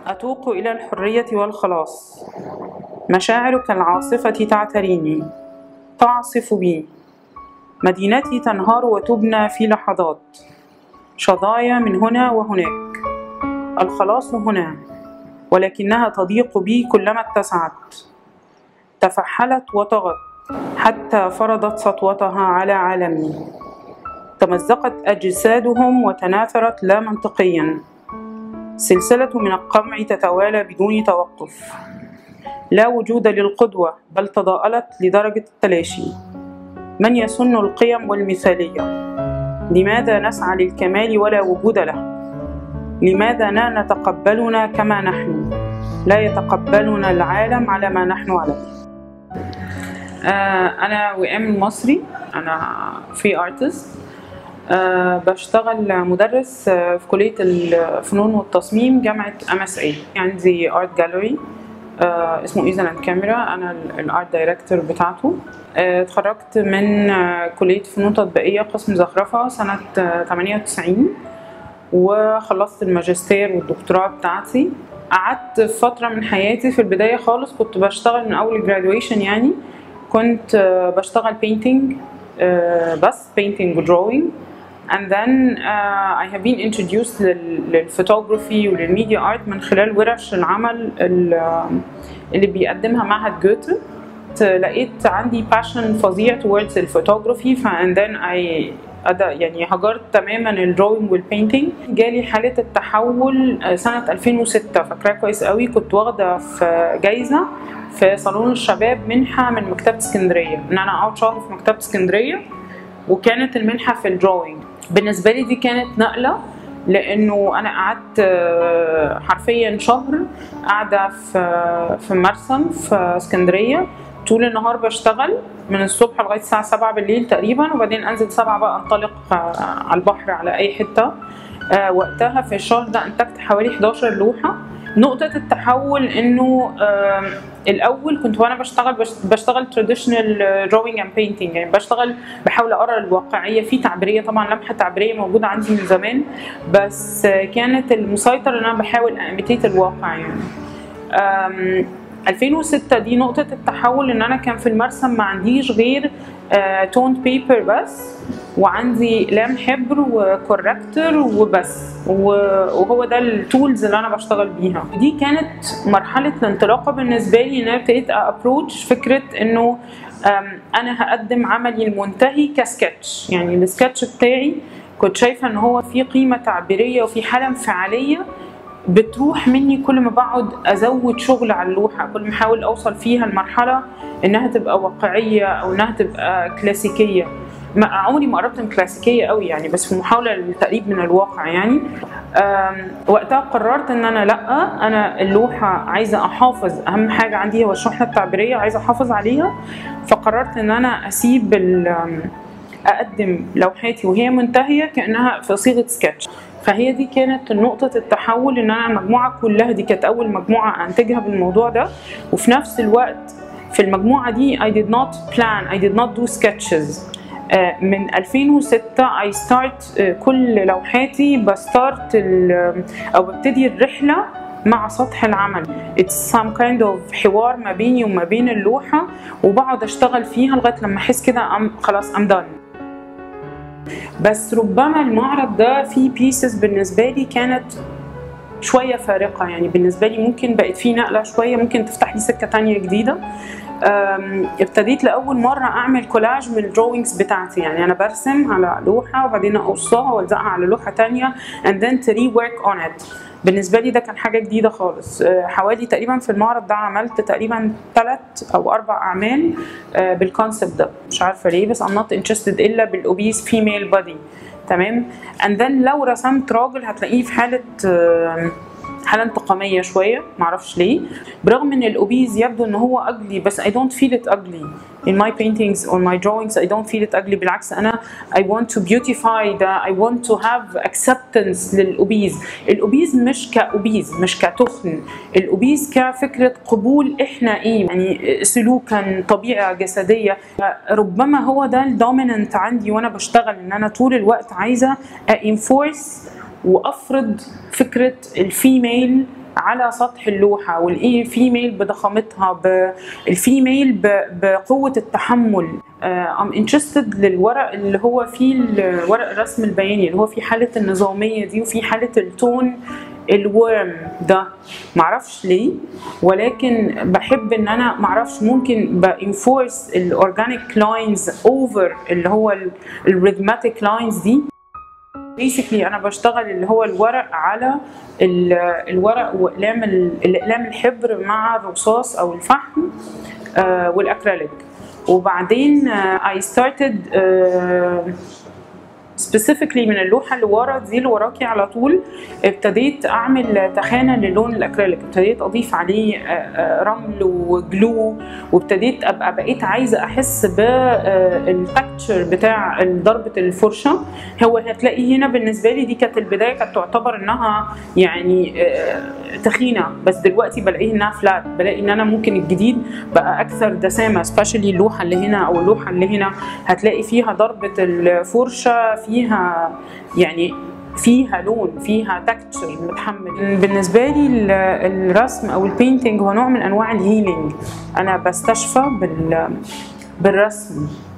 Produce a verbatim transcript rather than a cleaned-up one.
أتوق إلى الحرية والخلاص، مشاعر كالعاصفة تعتريني، تعصف بي، مدينتي تنهار وتبنى في لحظات، شظايا من هنا وهناك، الخلاص هنا، ولكنها تضيق بي كلما اتسعت، تفحلت وطغت حتى فرضت سطوتها على عالمي، تمزقت أجسادهم وتناثرت لا منطقيا، سلسلة من القمع تتوالى بدون توقف، لا وجود للقدوة بل تضاءلت لدرجة التلاشي. من يسن القيم والمثالية؟ لماذا نسعى للكمال ولا وجود له؟ لماذا لا نتقبلنا كما نحن؟ لا يتقبلنا العالم على ما نحن عليه. آه أنا وئام المصري، أنا فري ارتست، أه بشتغل مدرس في كلية الفنون والتصميم جامعة إلماسري. عندي ارت جاليري أه اسمه ايزن اند كاميرا، انا الارت دايركتور بتاعته. أه اتخرجت من كلية فنون تطبيقية قسم زخرفة سنة ثمانية وتسعين، وخلصت الماجستير والدكتوراه بتاعتي. قعدت فترة من حياتي في البداية خالص كنت بشتغل من اول graduation، يعني كنت بشتغل painting أه بس painting و drawing. and then uh, I have been introduced للفوتوغرافي وللميديا ارت من خلال ورش العمل اللي بيقدمها معهد جوته. لقيت عندي passion فظيع towards الفوتوغرافي، ف and then I يعني هجرت تماما الدروينج والبينتينج. جالي حالة التحول سنة ألفين وستة، فاكراها كويس قوي، كنت واخدة في جايزة في صالون الشباب منحة من مكتبة اسكندرية، ان انا اقعد شهر في مكتبة اسكندرية، وكانت المنحة في الدروينج. بالنسبة لي دي كانت نقلة، لأنه أنا قعدت حرفيا شهر قاعدة في في مرسم في اسكندرية طول النهار بشتغل من الصبح لغاية الساعة سبعة بالليل تقريبا، وبعدين أنزل سبعة بقى أنطلق على البحر على أي حتة. وقتها في الشهر ده أنتجت حوالي حداشر لوحة. نقطة التحول إنه الأول كنت وأنا بشتغل بشتغل traditional drawing and painting، يعني بشتغل بحاول أقرأ الواقعية في تعبيرية، طبعا لمحة تعبيرية موجودة عندي من زمان، بس كانت المسيطر إن أنا بحاول أميتيت الواقع. يعني ألفين وستة دي نقطة التحول، إن أنا كان في المرسم ما عنديش غير تون بيبر بس، وعندي لام حبر وكوركتور وبس، وهو ده التولز اللي انا بشتغل بيها. دي كانت مرحله الانطلاقه بالنسبه لي، ان انا ابتديت ابروتش فكره انه انا هقدم عملي المنتهي كسكتش. يعني السكتش بتاعي كنت شايفه ان هو في قيمه تعبيريه وفي حاله انفعاليه بتروح مني كل ما بقعد ازود شغل على اللوحه، كل ما احاول اوصل فيها لمرحله انها تبقى واقعيه او انها تبقى كلاسيكيه. ما عمري ما قربت من كلاسيكيه قوي يعني، بس في محاوله للتقريب من الواقع. يعني وقتها قررت ان انا لا، انا اللوحه عايزه احافظ، اهم حاجه عندي هو الشحنه التعبيريه، عايزه احافظ عليها. فقررت ان انا اسيب اقدم لوحاتي وهي منتهيه كانها في صيغه سكتش. فهي دي كانت نقطة التحول، ان انا المجموعة كلها دي كانت اول مجموعة انتجها بالموضوع ده. وفي نفس الوقت في المجموعة دي I did not plan I did not do sketches. من ألفين وستة I start كل لوحاتي بستارت او ببتدي الرحلة مع سطح العمل. It's some kind of حوار ما بيني وما بين اللوحة، وبقعد اشتغل فيها لغاية لما احس كده خلاص I'm done. بس ربما المعرض ده فيه بيسز بالنسبة لي كانت شوية فارقة، يعني بالنسبة لي ممكن بقت فيه نقلة شوية، ممكن تفتح لي سكة تانية جديدة. ابتديت لأول مرة أعمل كولاج من الدروينجز بتاعتي، يعني أنا برسم على لوحة وبعدين أقصها وألزقها على لوحة تانية and then to rework on it. بالنسبة لي ده كان حاجة جديدة خالص. حوالي تقريبا في المعرض ده عملت تقريبا ثلاث أو أربع أعمال بالكونسبت ده، مش عارفة ليه، بس I'm not interested إلا بالأوبيس female body. تمام. and then لو رسمت راجل هتلاقيه في حالة حالة انتقامية شوية، معرفش ليه، برغم ان الاوبيز يبدو ان هو ugly، بس I don't feel it ugly in my paintings or my drawings. I don't feel it ugly، بالعكس انا I want to beautify ده. I want to have acceptance للاوبيز. الاوبيز مش كاوبيز، مش كتخن، الاوبيز كفكرة قبول احنا ايه، يعني سلوكا، طبيعة جسدية. ربما هو ده الدوميننت عندي وانا بشتغل، ان انا طول الوقت عايزة انفورس وافرض فكره الفيميل على سطح اللوحه، والفيميل بضخامتها، الفيميل بقوه التحمل. ام انترستد للورق اللي هو فيه ورق الرسم البياني اللي هو في حاله النظاميه دي وفي حاله التون الورم ده. معرفش ليه، ولكن بحب ان انا معرفش ممكن بانفورس الاورجانيك لاينز اوفر اللي هو الريثماتيك لاينز دي. بيسكلي انا بشتغل اللي هو الورق على الورق واقلام الاقلام الحبر مع الرصاص او الفحم والاكريليك. وبعدين I started uh, specifically من اللوحه اللي ورا دي اللي وراكي على طول ابتديت اعمل تخانه للون الاكريليك، ابتديت اضيف عليه رمل وجلو، وابتديت ابقى بقيت عايزه احس بالتكتشر بتاع ضربه الفرشه. هو هتلاقي هنا بالنسبه لي دي كانت البدايه، كانت تعتبر انها يعني تخينه، بس دلوقتي بلاقيه انها فلات، بلاقي ان انا ممكن الجديد بقى اكثر دسامه، سبيشالي اللوحه اللي هنا او اللوحه اللي هنا هتلاقي فيها ضربه الفرشه، فيها يعني فيها لون، فيها تكتشر متحمل. بالنسبه لي الرسم او البينتينج هو نوع من انواع الهيلينج، انا بستشفى بال بالرسم.